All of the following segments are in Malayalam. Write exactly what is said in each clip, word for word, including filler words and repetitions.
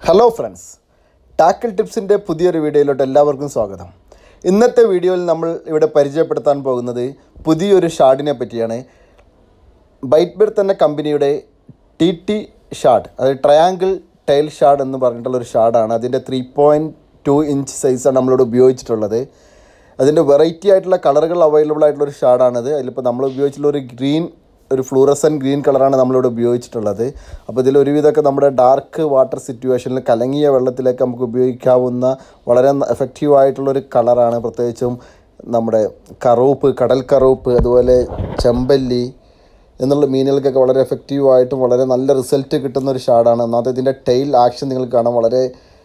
ഹലോ ഫ്രണ്ട്സ്, ടാക്കിൾ ടിപ്സിൻ്റെ പുതിയൊരു വീഡിയോയിലോട്ട് എല്ലാവർക്കും സ്വാഗതം. ഇന്നത്തെ വീഡിയോയിൽ നമ്മൾ ഇവിടെ പരിചയപ്പെടുത്താൻ പോകുന്നത് പുതിയൊരു ഷാഡിനെ പറ്റിയാണ്. ബൈറ്റ് ബെർത്ത് എന്ന കമ്പനിയുടെ ടി ടി ഷാഡ്, അതായത് ട്രയാങ്കിൾ ടൈൽ ഷാഡ് എന്ന് പറഞ്ഞിട്ടുള്ളൊരു ഷാഡാണ്. അതിൻ്റെ ത്രീ പോയിൻറ്റ് ടു ഇഞ്ച് സൈസാണ് നമ്മളിവിടെ ഉപയോഗിച്ചിട്ടുള്ളത്. അതിൻ്റെ വെറൈറ്റി ആയിട്ടുള്ള കളറുകൾ അവൈലബിൾ ആയിട്ടുള്ളൊരു ഷാഡാണിത്. അതിലിപ്പോൾ നമ്മൾ ഉപയോഗിച്ചിട്ടുള്ള ഒരു ഗ്രീൻ ഒരു ഫ്ലൂറസൻ ഗ്രീൻ കളറാണ് നമ്മളിവിടെ ഉപയോഗിച്ചിട്ടുള്ളത്. അപ്പോൾ ഇതിലൊരുവിധമൊക്കെ നമ്മുടെ ഡാർക്ക് വാട്ടർ സിറ്റുവേഷനിൽ കലങ്ങിയ വെള്ളത്തിലേക്ക് നമുക്ക് ഉപയോഗിക്കാവുന്ന വളരെ എഫക്റ്റീവായിട്ടുള്ളൊരു കളറാണ്. പ്രത്യേകിച്ചും നമ്മുടെ കറൂപ്പ്, കടൽ കറൂപ്പ്, അതുപോലെ ചെമ്പല്ലി എന്നുള്ള മീനുകൾക്കൊക്കെ വളരെ എഫക്റ്റീവായിട്ടും വളരെ നല്ല റിസൾട്ട് കിട്ടുന്ന ഒരു ഷാഡാണ്. ഒന്നാമത്തെ ഇതിൻ്റെ ടെയിൽ ആക്ഷൻ നിങ്ങൾക്ക് കാണാം. വളരെ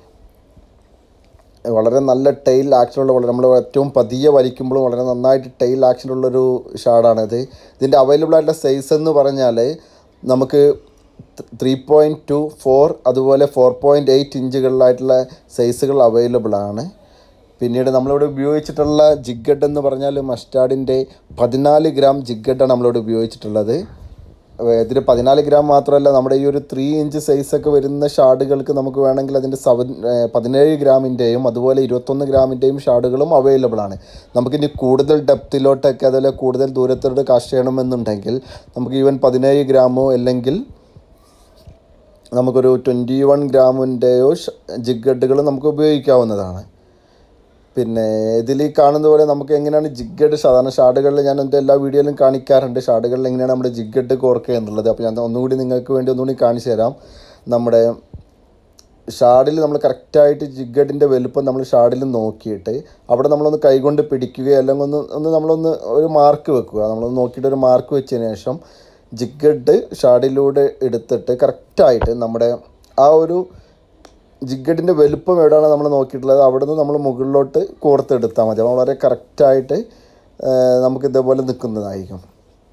വളരെ നല്ല ടെയിൽ ആക്ഷനുള്ള, വളരെ നമ്മൾ ഏറ്റവും പതിയെ വലിക്കുമ്പോഴും വളരെ നന്നായിട്ട് ടെയിൽ ആക്ഷനുള്ളൊരു ഷാഡാണിത്. ഇതിൻ്റെ അവൈലബിൾ ആയിട്ടുള്ള സൈസ് എന്ന് പറഞ്ഞാൽ നമുക്ക് ത്രീ പോയിൻറ്റ് ടു ഫോർ അതുപോലെ ഫോർ പോയിൻറ്റ് എയ്റ്റ് ഇഞ്ചുകളിലായിട്ടുള്ള സൈസുകൾ അവൈലബിൾ ആണ്. പിന്നീട് നമ്മളിവിടെ ഉപയോഗിച്ചിട്ടുള്ള ജിഗഡ് എന്ന് പറഞ്ഞാൽ മസ്റ്റാർഡിൻ്റെ പതിനാല് ഗ്രാം ജിഗഡാണ് നമ്മളിവിടെ ഉപയോഗിച്ചിട്ടുള്ളത്. ഇതിൽ പതിനാല് ഗ്രാം മാത്രമല്ല, നമ്മുടെ ഈ ഒരു ത്രീ ഇഞ്ച് സൈസൊക്കെ വരുന്ന ഷാഡുകൾക്ക് നമുക്ക് വേണമെങ്കിൽ അതിൻ്റെ സെവൻ പതിനേഴ് ഗ്രാമിൻ്റെയും അതുപോലെ ഇരുപത്തൊന്ന് ഗ്രാമിൻ്റെയും ഷാഡുകളും അവൈലബിൾ ആണ്. നമുക്കിനി കൂടുതൽ ഡെപ്തിലോട്ടൊക്കെ അതുപോലെ കൂടുതൽ ദൂരത്തോട്ട് കാസ്റ്റ് ചെയ്യണമെന്നുണ്ടെങ്കിൽ നമുക്ക് ഈവൻ പതിനേഴ് ഗ്രാമോ അല്ലെങ്കിൽ നമുക്കൊരു ട്വൻറ്റി വൺ ഗ്രാമിൻ്റെയോ ജിഗഡുകൾ നമുക്ക് ഉപയോഗിക്കാവുന്നതാണ്. പിന്നെ ഇതിൽ കാണുന്ന പോലെ നമുക്ക് എങ്ങനെയാണ് ജിഗഡ്, സാധാരണ ഷാഡുകളിൽ ഞാൻ എൻ്റെ എല്ലാ വീഡിയോയിലും കാണിക്കാറുണ്ട് ഷാഡുകളിൽ എങ്ങനെയാണ് നമ്മുടെ ജിഗഡ് കോർക്കുക എന്നുള്ളത്. അപ്പോൾ ഞാൻ ഒന്നുകൂടി നിങ്ങൾക്ക് വേണ്ടി ഒന്നുകൂടി കാണിച്ചു തരാം. നമ്മുടെ ഷാഡിൽ നമ്മൾ കറക്റ്റായിട്ട് ജിഗഡിൻ്റെ വലുപ്പം നമ്മൾ ഷാഡിൽ നോക്കിയിട്ട് അവിടെ നമ്മളൊന്ന് കൈകൊണ്ട് പിടിക്കുകയോ അല്ലെങ്കിൽ ഒന്ന് ഒന്ന് നമ്മളൊന്ന് ഒരു മാർക്ക് വെക്കുക. നമ്മളൊന്ന് നോക്കിയിട്ട് ഒരു മാർക്ക് വെച്ചതിന് ശേഷം ജിഗഡ് ഷാഡിലൂടെ എടുത്തിട്ട് കറക്റ്റായിട്ട് നമ്മുടെ ആ ഒരു ജിഗഡിൻ്റെ വലുപ്പം എവിടെയാണ് നമ്മൾ നോക്കിയിട്ടുള്ളത് അവിടെ നിന്ന് നമ്മൾ മുകളിലോട്ട് കോർത്തെടുത്താൽ മതി. അപ്പോൾ വളരെ കറക്റ്റായിട്ട് നമുക്ക് ഇതേപോലെ നിൽക്കുന്നതായിരിക്കും.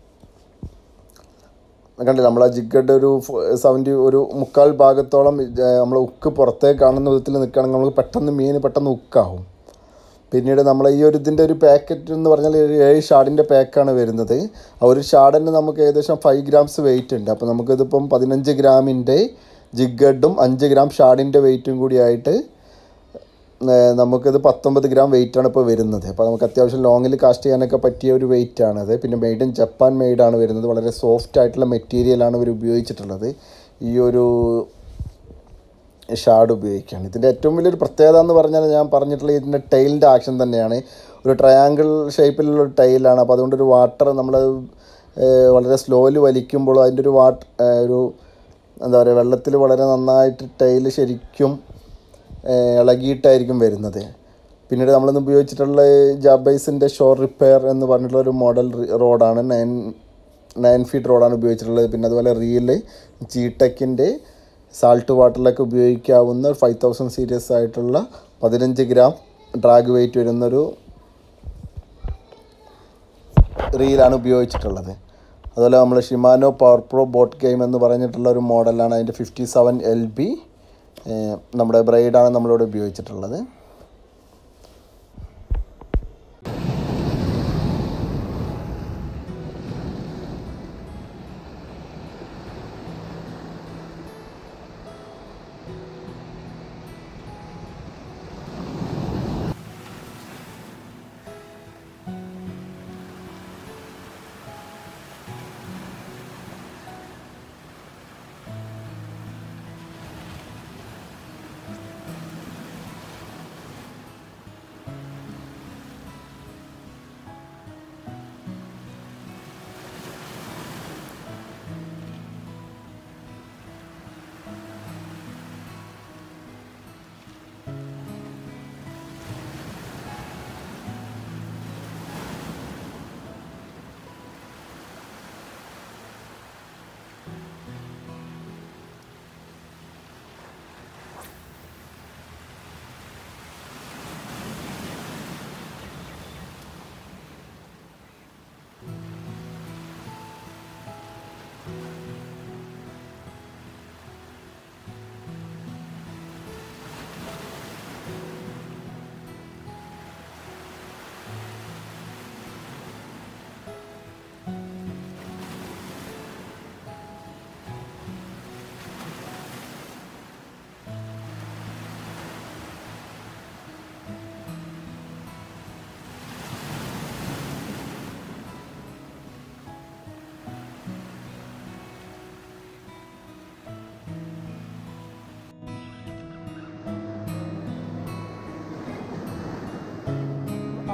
കണ്ടില്ല, നമ്മൾ ആ ജിഗഡ് ഒരു സെവൻറ്റി ഒരു മുക്കാൽ ഭാഗത്തോളം നമ്മൾ ഉക്ക് പുറത്തേക്ക് കാണുന്ന വിധത്തിൽ നിൽക്കുകയാണെങ്കിൽ നമുക്ക് പെട്ടെന്ന് മീൻ പെട്ടെന്ന് ഉക്കാവും. പിന്നീട് നമ്മൾ ഈ ഒരു ഇതിൻ്റെ ഒരു പാക്കറ്റ് എന്ന് പറഞ്ഞാൽ ഏഴ് ഷാഡിൻ്റെ പാക്കാണ് വരുന്നത്. ആ ഒരു ഷാഡിന് നമുക്ക് ഏകദേശം ഫൈവ് ഗ്രാംസ് വെയിറ്റ് ഉണ്ട്. അപ്പോൾ നമുക്കിതിപ്പം പതിനഞ്ച് ഗ്രാമിൻ്റെ ജിഗഡും അഞ്ച് ഗ്രാം ഷാഡിൻ്റെ വെയിറ്റും കൂടിയായിട്ട് നമുക്കിത് പത്തൊമ്പത് ഗ്രാം വെയിറ്റാണ് ഇപ്പോൾ വരുന്നത്. അപ്പോൾ നമുക്ക് അത്യാവശ്യം ലോങ്ങിൽ കാസ്റ്റ് ചെയ്യാനൊക്കെ പറ്റിയ ഒരു വെയിറ്റാണത്. പിന്നെ മെയ്ഡ് ഇൻ ജപ്പാൻ മെയ്ഡാണ് വരുന്നത്. വളരെ സോഫ്റ്റ് ആയിട്ടുള്ള മെറ്റീരിയലാണ് ഇവർ ഉപയോഗിച്ചിട്ടുള്ളത് ഈ ഒരു ഷാഡ് ഉപയോഗിക്കുകയാണ്. ഇതിൻ്റെ ഏറ്റവും വലിയൊരു പ്രത്യേകത എന്ന് പറഞ്ഞാൽ ഞാൻ പറഞ്ഞിട്ടുള്ള ഇതിൻ്റെ ടൈലിൻ്റെ ആക്ഷൻ തന്നെയാണ്. ഒരു ട്രയാങ്കിൾ ഷേപ്പിലുള്ള ഒരു ടൈലാണ്. അപ്പോൾ അതുകൊണ്ടൊരു വാട്ടർ നമ്മൾ വളരെ സ്ലോയിൽ വലിക്കുമ്പോൾ അതിൻ്റെ ഒരു വാട്ടർ ഒരു എന്താ പറയുക, വെള്ളത്തിൽ വളരെ നന്നായിട്ട് ടൈൽ ശരിക്കും ഇളകിയിട്ടായിരിക്കും വരുന്നത്. പിന്നീട് നമ്മളിന്ന് ഉപയോഗിച്ചിട്ടുള്ള ജാബൈസിൻ്റെ ഷോർ റിപ്പയർ എന്ന് പറഞ്ഞിട്ടുള്ളൊരു മോഡൽ റോഡാണ്. നയൻ നയൻ ഫീറ്റ് റോഡാണ് ഉപയോഗിച്ചിട്ടുള്ളത്. പിന്നെ അതുപോലെ റീല് ജി ടെക്കിൻ്റെ സാൾട്ട് വാട്ടറിലൊക്കെ ഉപയോഗിക്കാവുന്ന ഫൈവ് തൗസൻഡ് സീരീസ് ആയിട്ടുള്ള പതിനഞ്ച് ഗ്രാം ഡ്രാഗ് വെയിറ്റ് വരുന്നൊരു റീലാണ് ഉപയോഗിച്ചിട്ടുള്ളത്. അതുപോലെ നമ്മൾ Shimano power pro boat game എന്ന് പറഞ്ഞിട്ടുള്ള ഒരു മോഡലാണ്. അതിൻ്റെ ഫിഫ്റ്റി സെവൻ എൽ ബി നമ്മുടെ ബ്രൈഡാണ് നമ്മളിവിടെ ഉപയോഗിച്ചിട്ടുള്ളത്.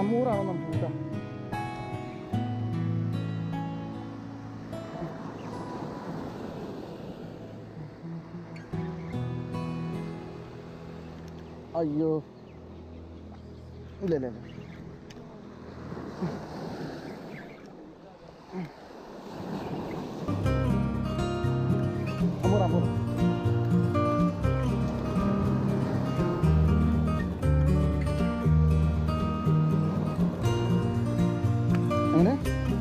അമൂറാണോ നമുക്ക് കേട്ടോ. അയ്യോ ഇല്ല ഇല്ല ഇല്ല അമൂർ അമൂർ അങ്ങനെ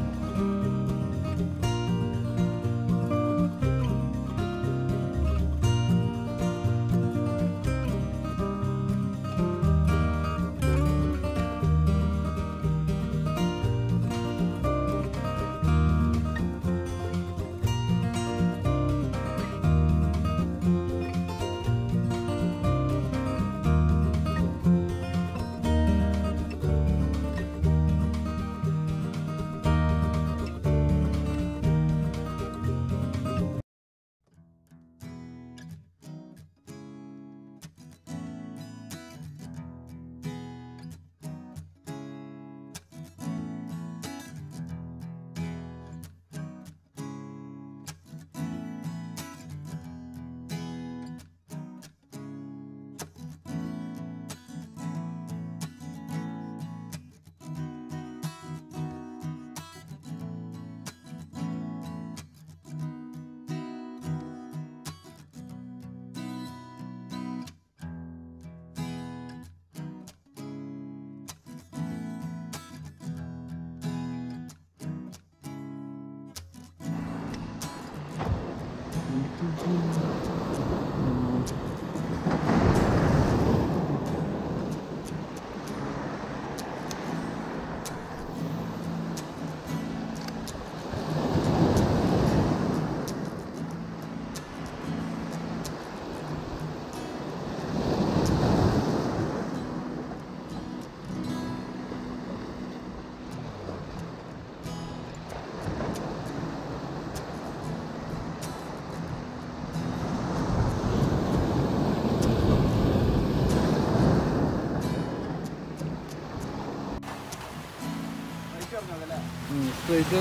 സ്ട്രൈറ്റ്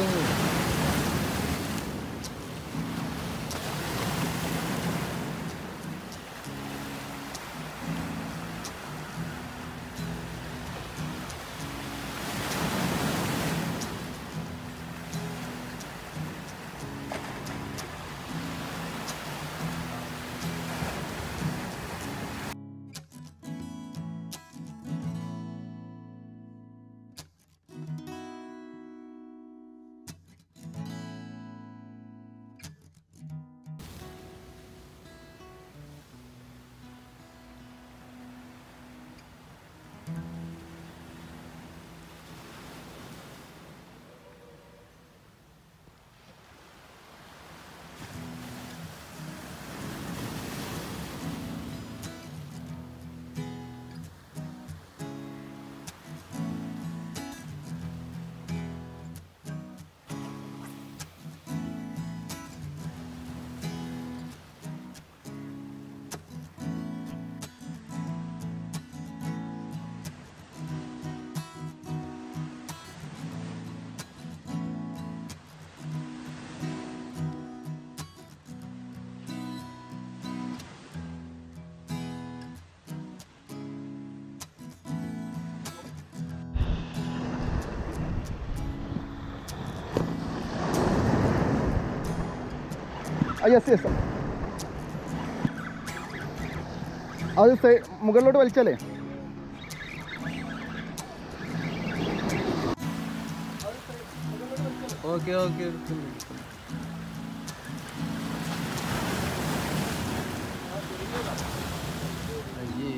യെസ് യെസ് അത് മുകളിലോട്ട് വലിച്ചാലേ ഓക്കെ ഓക്കെ അയ്യേ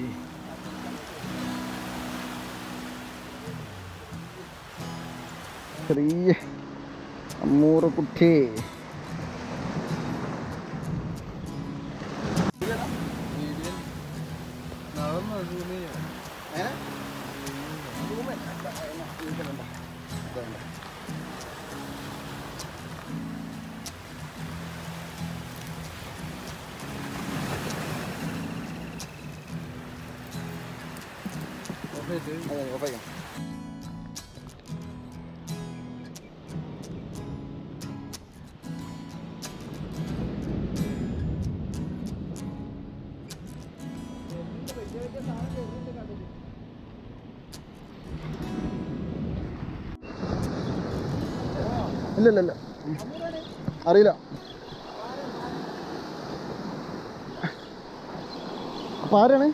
ചെറിയ അമ്മൂറ് കുട്ടി Okay, okay. ഇല്ല ഇല്ല ഇല്ല അറിയില്ല. അപ്പോൾ ആരാണ്?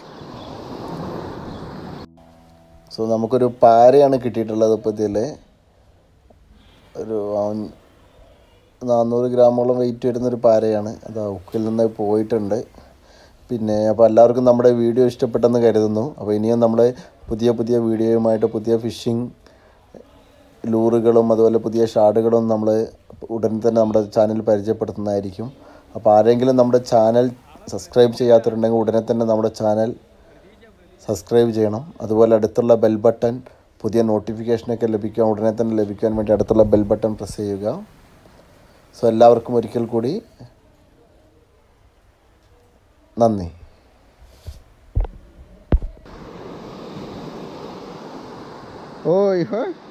സോ നമുക്കൊരു പാരയാണ് കിട്ടിയിട്ടുള്ളത്. ഇപ്പോൾ ഇതിൽ ഒരു നാനൂറ് ഗ്രാമോളം വെയിറ്റ് വരുന്നൊരു പാരയാണ്. അത് ഉക്കിൽ നിന്ന് പോയിട്ടുണ്ട്. പിന്നെ അപ്പോൾ എല്ലാവർക്കും നമ്മുടെ വീഡിയോ ഇഷ്ടപ്പെട്ടെന്ന് കരുതുന്നു. അപ്പോൾ ഇനിയും നമ്മൾ പുതിയ പുതിയ വീഡിയോയുമായിട്ട് പുതിയ ഫിഷിംഗ് ലൂറുകളും അതുപോലെ പുതിയ ഷാഡുകളും നമ്മൾ ഉടൻ തന്നെ നമ്മുടെ ചാനൽ പരിചയപ്പെടുത്തുന്നതായിരിക്കും. അപ്പോൾ ആരെങ്കിലും നമ്മുടെ ചാനൽ സബ്സ്ക്രൈബ് ചെയ്യാത്തവരുണ്ടെങ്കിൽ ഉടനെ തന്നെ നമ്മുടെ ചാനൽ സബ്സ്ക്രൈബ് ചെയ്യണം. അതുപോലെ അടുത്തുള്ള ബെൽ ബട്ടൺ പുതിയ നോട്ടിഫിക്കേഷനൊക്കെ ലഭിക്കാൻ ഉടനെ തന്നെ ലഭിക്കാൻ വേണ്ടി അടുത്തുള്ള ബെൽ ബട്ടൺ പ്രസ് ചെയ്യുക. സോ എല്ലാവർക്കും ഒരിക്കൽ കൂടി നന്ദി. ഓയ്